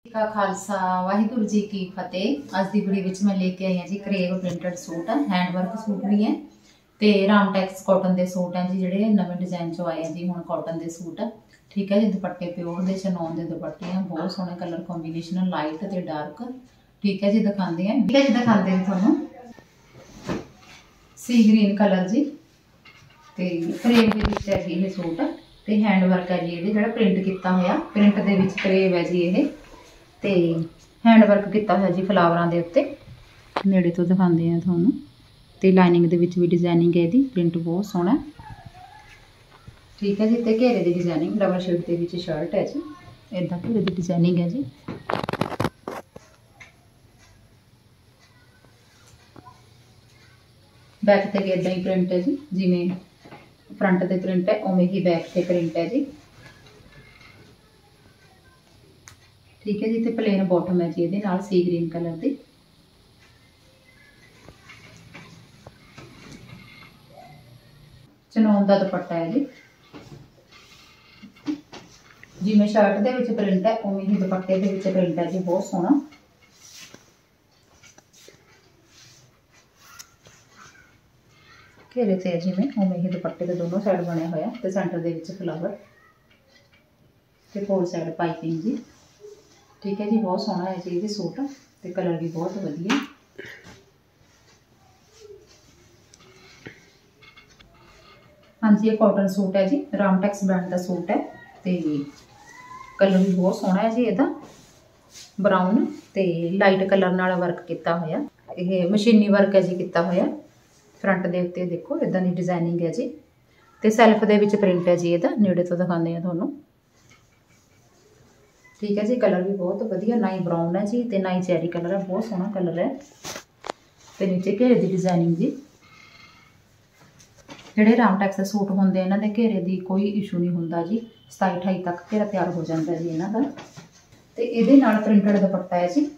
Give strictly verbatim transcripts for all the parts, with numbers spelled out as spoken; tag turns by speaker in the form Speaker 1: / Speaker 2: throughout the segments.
Speaker 1: का खालसा वाहिगुरु जी की फतेह। अज की वीडियो विच मैं लेके आई हाँ जी करेब प्रिंटेड सूट है, हैंडवर्क सूट भी है तो रामटैक्स कॉटन के सूट है जी, जोड़े नवे डिजाइन चो आए हैं जी। हुण कॉटन के सूट है, ठीक है जी। दुपट्टे प्योर के चनौन के दुपट्टे हैं, बहुत सोहने कलर कॉम्बीनेशन लाइट तो डार्क, ठीक है जी। दिखाते हैं, ठीक है जी, दिखाते हैं थोनों सी ग्रीन कलर जी। तो करेब के विच है जी ये सूट तो हैंडवर्क है जी, ये प्रिंट किया होया, प्रिंट के विच करेब है जी ये तो हैंडवर्क किया हुआ जी फ्लावरां दे उत्ते। नेड़े तो दिखाते हैं थोनों तो लाइनिंग दे विच भी डिजाइनिंग है, इसकी प्रिंट बहुत सोहना, ठीक है जी। तो घेरे की डिजाइनिंग डबल शेड के विच शर्ट है जी, इदा घेरे की डिजाइनिंग है जी। बैक ते भी इदा ही प्रिंट है जी, जिवें फ्रंट ते प्रिंट है उवें ही बैक ते प्रिंट है जी, ठीक है जी। तो प्लेन बॉटम है जी, ये नाल सी ग्रीन कलर की चनौन का दुपट्टा है जी, जिवें शर्ट के विच प्रिंट है उवें ही दुपट्टे के विच प्रिंट है जी, बहुत सोहना। घेरे से जिवें उवें ही दुपट्टे के दोनों साइड बने हुए तो सेंटर के विच फ्लावर तो फोर साइड पाइपिंग जी, ठीक है जी। बहुत सोहना है जी ये सूट तो कलर भी बहुत वधिया। हाँ जी, ये कॉटन सूट है जी, रामटैक्स ब्रांड का सूट है तो कलर भी बहुत सोहना है जी। ਇਹਦਾ ब्राउन तो लाइट कलर नाल वर्क किया होया, ये मशीनी वर्क है जी किया होया। फ्रंट के उत्ते देखो इदा की डिजाइनिंग है जी, तो सैल्फ के विच प्रिंट है जी, ਇਹਦਾ नेड़े तो दिखाते हैं थोनों, ठीक है जी। कलर भी बहुत वधिया, ना ही ब्राउन है जी तो ना ही चैरी कलर है, बहुत सोहना कलर है। तो नीचे घेरे की डिजाइनिंग जी, जोड़े रामटैक्स के सूट होंगे इन्हों के घेरे की कोई इशू नहीं होंदा जी, सताई अठाई तक घेरा तैयार हो जाता जी इन्हों का। तो ये प्रिंटेड दुपट्टा है जी,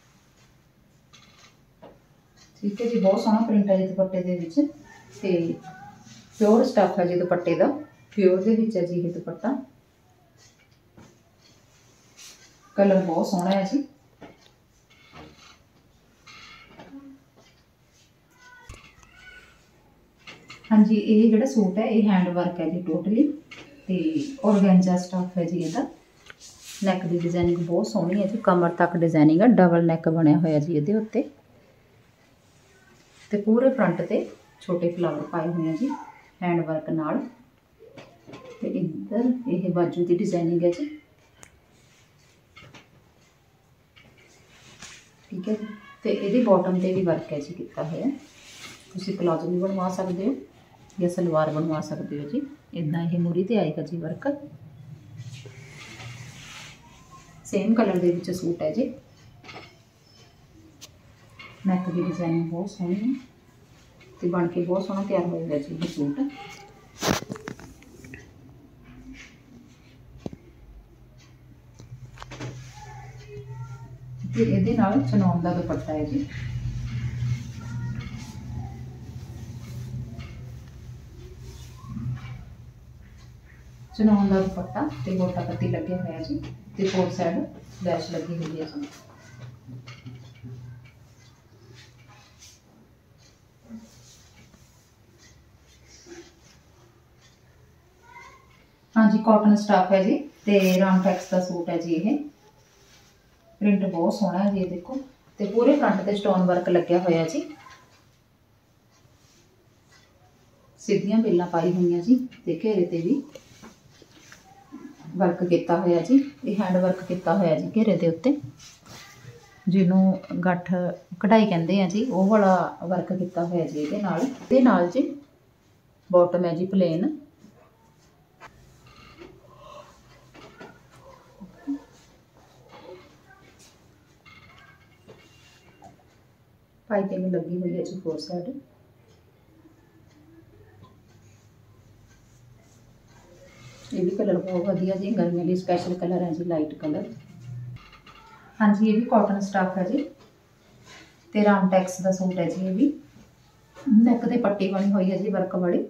Speaker 1: ठीक है जी। बहुत सोहना प्रिंट है जी दुपट्टे के विच, ते प्योर स्टफ है जी दुपट्टे का, प्योर के विच है जी ये दुपट्टा। कलर बहुत सोहना है जी, हाँ जी। ये जो सूट है ये हैंडवर्क है जी टोटली, तो ऑर्गेंजा स्टफ है जी। इसका नैक की डिजाइनिंग बहुत सोहनी है जी, कमर तक डिजाइनिंग है, डबल नैक बनया होया जी ये उत्ते, तो पूरे फ्रंट से छोटे फ्लावर पाए हुए हैं जी हैंडवर्क नाल। तो इधर ये बाजू की डिजाइनिंग है जी, ठीक है जी। तो ये बॉटम से भी वर्क है जी किया होया, तुसीं प्लाजो भी बनवा सकते हो या सलवार बनवा सकते हो जी। इदा ये मूरी ते आएगा जी वर्क, सेम कलर के विच सूट है जी। नैक की डिजाइनिंग बहुत सोहनी है तो बन के बहुत सोहना तैयार होएगा जी ये सूट। तो ये चनौन का दुपट्टा है जी, चनौन का दुपट्टा तो गोटा पत्ती लगे हुआ जी, तो फोर साइड लैश लगी हुई है जी। हाँ जी, कॉटन स्टफ है जी, तो रामटैक्स का सूट है जी। ये प्रिंट बहुत सोहना है जी, देखो तो पूरे फ्रंट से स्टोन वर्क लग्या होया जी, सीधियां बेलां पाई हुई जी, तो घेरे ते भी वर्क किया होया जी। ये हैंड वर्क किया होया जी घेरे के उत्ते, जिन्हों गठ कढ़ाई कहते हैं जी, वो वाला वर्क किया होया जी। ये नाल ये नाल जी बॉटम है जी प्लेन, पाइपिंग लगी हुई है जी फोर साइड। ये भी कलर बहुत वधिया जी, गर्मियों लिए स्पैशल कलर है जी, लाइट कलर। हाँ जी, ये भी कॉटन स्टफ है जी, तो रामटैक्स का सूट है जी। ये भी नैक ते पट्टी बनी हुई है जी वर्क वाली,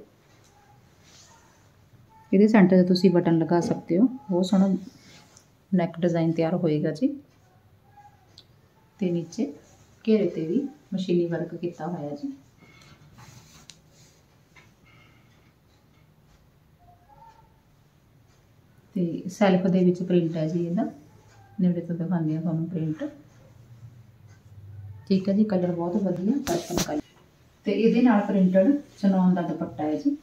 Speaker 1: ये सेंटर से तुसीं बटन लगा सकते हो, बहुत सोहना नैक डिजाइन तैयार होएगा जी। ते नीचे घेरे ते भी मशीनी वर्क किया होया जी। ते सैल्फ दे विच प्रिंट है जी इहदा, नेड़े तो दिखांदी हां तुहानूं प्रिंट। ठीक है जी, कलर बहुत वधिया पर्पल कलर। ते इहदे नाल प्रिंटड चनौन दा दुपट्टा है जी।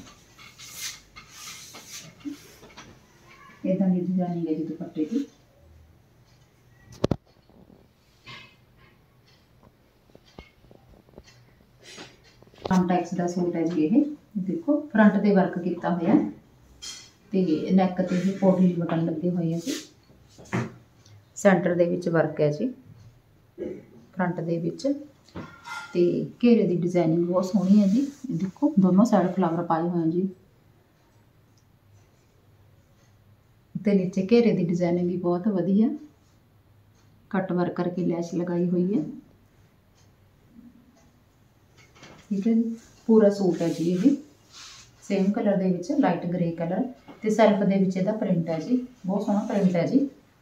Speaker 1: इदां दी डिजाइनिंग है जी दुपट्टे की। कॉम्पैक्स दा सूट है जी ये। देखो फ्रंट ते वर्क किया होया ते नैक ते भी पोटली बटन लगे हुए हैं जी। सेंटर दे विच वर्क है जी फ्रंट दे विच ते घेरे दी डिजाइनिंग बहुत सोहनी है जी। देखो दोनों साइड फ्लावर पाए हुए हैं जी ते नीचे घेरे दी डिजाइनिंग भी बहुत वधिया कट वर्क करके लैश लगाई हुई है। ठीक है जी, पूरा सूट है जी ये सेम कलर दे विच लाइट ग्रे कलर ते सेल्फ दे विच इहदा प्रिंट है जी, बहुत सोहना प्रिंट है जी।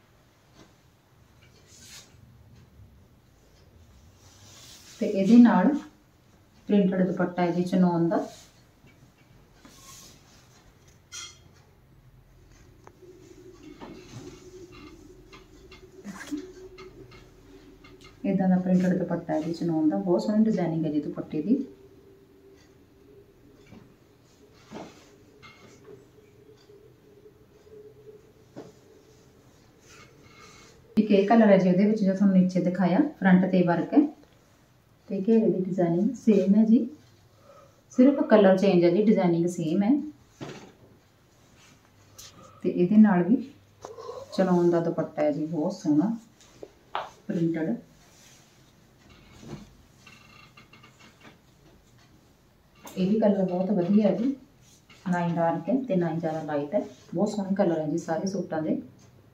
Speaker 1: ते इहदे नाल प्रिंटेड दुपट्टा है जी चनौन दा। इदां दा प्रिंटेड दुपट्टा है जी चनौन दा, बहुत सोहनी डिजाइनिंग है जी दुपट्टे दी। एक ये कलर है जी उहदे विच जो तुहानूं नीचे दिखाया, फ्रंट ते वर्क है ते घेरे दी डिजाइनिंग सेम है जी, सिर्फ कलर चेंज है जी, डिजाइनिंग सेम है। ते इहदे नाल भी चनौन दा दुपट्टा है जी, बहुत सोहना प्रिंटेड। ये भी कलर बहुत वधिया है जी, ना ही डार्क है ते ना ही ज़्यादा लाइट है, बहुत सोहने कलर है जी सारे सूटां दे।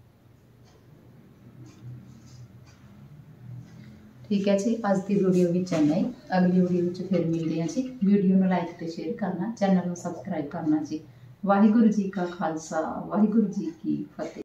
Speaker 1: ठीक है जी, अज की वीडियो भी इन्ना ही। अगली वीडियो में फिर मिलते हैं जी। वीडियो में लाइक तो शेयर करना, चैनल में सबसक्राइब करना जी। वाहिगुरू जी का खालसा, वाहिगुरू जी की फतेह।